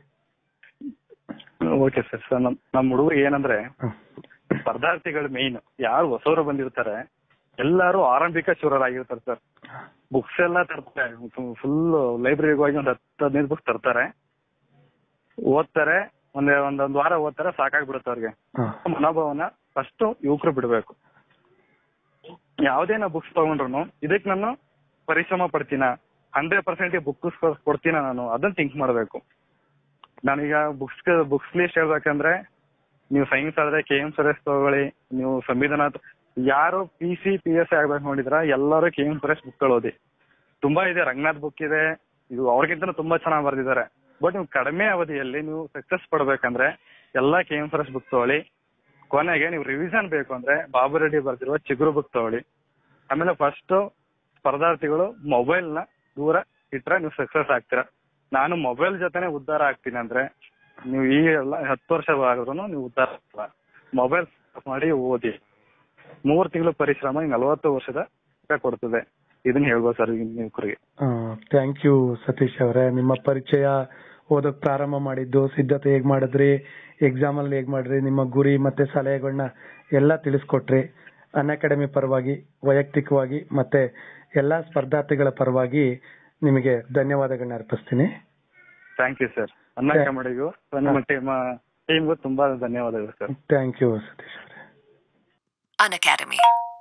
Okay sir. ಸರ್ ನಮ್ಮ ಹುಡುಗರು ಏನಂದ್ರೆ, ಸ್ಪರ್ಧಾರ್ಥಿಗಳು ಮೇನ್ ಯಾರು ಹೊಸವರು ಬಂದಿರ್ತಾರೆ ಎಲ್ಲಾರು ಆರಂಭಿಕ ಶೂರರಾಗಿರ್ತಾರೆ ಸರ್. ಬುಕ್ಸ್ ಎಲ್ಲ ತರ್ತಾರೆ, ಫುಲ್ ಲೈಬ್ರರಿಗೆ ಹೋಗಿ ಒಂದು 10-15 ಬುಕ್ಸ್ ತರ್ತಾರೆ, ಓದ್ತಾರೆ. ಒಂದೊಂದು ವಾರ ಓದ್ತಾರೆ, ಸಾಕಾಗ್ಬಿಡುತ್ತೆ ಅವ್ರಿಗೆ. ಮನೋಭಾವನ ಫಸ್ಟ್ ಯುವಕರು ಬಿಡ್ಬೇಕು. ಯಾವ್ದೇನ ಬುಕ್ಸ್ ತಗೊಂಡ್ರು ಇದಕ್ ನಾನು ಪರಿಶ್ರಮ ಪಡ್ತೀನ, 100% ಬುಕ್ಸ್ ಕೊಡ್ತೀನ ನಾನು, ಅದನ್ನ ಥಿಂಕ್ ಮಾಡ್ಬೇಕು. ನಾನೀಗ ಬುಕ್ಸ್ ಲಿಸ್ಟ್ ಹೇಳ್ಬೇಕಂದ್ರೆ, ನೀವು ಸೈನ್ಸ್ ಆದ್ರೆ KM ತಗೊಳ್ಳಿ, ನೀವು ಸಂವಿಧಾನ, ಯಾರು PC, PSI ಆಗ್ಬೇಕು ನೋಡಿದ್ರ ಎಲ್ಲರೂ KM ಬುಕ್ಗಳು ಓದಿ. ತುಂಬಾ ಇದೆ, ರಂಗನಾಥ್ ಬುಕ್ ಇದೆ, ಇದು ಅವ್ರಿಗಿಂತ ತುಂಬಾ ಚೆನ್ನಾಗಿ ಬರ್ದಿದ್ದಾರೆ. ಬಟ್ ನೀವು ಕಡಿಮೆ ಅವಧಿಯಲ್ಲಿ ನೀವು ಸಕ್ಸಸ್ ಪಡ್ಬೇಕಂದ್ರೆ ಎಲ್ಲಾ KM ಬುಕ್ ತಗೊಳ್ಳಿ. ಕೊನೆಗೆ ನೀವು ರಿವಿಷನ್ ಬೇಕು ಅಂದ್ರೆ ಬಾಬು ರೆಡ್ಡಿ ಬರ್ದಿರುವ ಚಿಗುರು ಬುಕ್ ತಗೊಳ್ಳಿ. ಆಮೇಲೆ ಫಸ್ಟ್ ಸ್ಪರ್ಧಾರ್ಥಿಗಳು ಮೊಬೈಲ್ ನ ದೂರ ಇಟ್ರೆ ನೀವು ಸಕ್ಸಸ್ ಆಗ್ತೀರಾ. ನಾನು ಮೊಬೈಲ್ ಜೊತೆನೆ ಉದ್ಧಾರ ಆಗ್ತೀನಿ ಅಂದ್ರೆ ನೀವು ಈ ಎಲ್ಲ 10 ವರ್ಷ ಆದ್ರೂ ನೀವು ಉದ್ಧಾರ ಆಗಲ್ಲ. ಮೊಬೈಲ್ ಮಾಡಿ ಓದಿ, 3 ತಿಂಗಳು ಪರಿಶ್ರಮ 40 ವರ್ಷದ ಕೊಡ್ತದೆ. ಇದನ್ನ ಹೇಳ್ಬೋದು ಸರ್ ಯುವಕರಿಗೆ. ಥ್ಯಾಂಕ್ ಯು ಸತೀಶ್ ಅವರೇ. ನಿಮ್ಮ ಪರಿಚಯ, ಓದಕ್ ಪ್ರಾರಂಭ ಮಾಡಿದ್ದು, ಸಿದ್ಧತೆ ಹೇಗ್ ಮಾಡಿದ್ರಿ, ಎಕ್ಸಾಮ್ ಅಲ್ಲಿ ಹೇಗ್ ಮಾಡ್ರಿ, ನಿಮ್ಮ ಗುರಿ ಮತ್ತೆ ಸಲಹೆಗಳನ್ನ ಎಲ್ಲ ತಿಳಿಸ್ಕೊಟ್ರಿ. ಅನ್ಅಕಾಡೆಮಿ ಪರವಾಗಿ, ವೈಯಕ್ತಿಕವಾಗಿ ಮತ್ತೆ ಎಲ್ಲಾ ಸ್ಪರ್ಧಾರ್ಥಿಗಳ ಪರವಾಗಿ ನಿಮಗೆ ಧನ್ಯವಾದಗಳನ್ನ ಅರ್ಪಿಸ್ತೀನಿ. Thank you sir. ಅನ್ಅಕಾಡೆಮಿಗೂ ನಿಮ್ಮ ಟೀಮ್ಗೂ ತುಂಬಾ ಧನ್ಯವಾದಗಳು ಸರ್. ಥ್ಯಾಂಕ್ ಯು ಸತೀಶ್ ಅವರೇ. ಅನ್ಅಕಾಡೆಮಿ.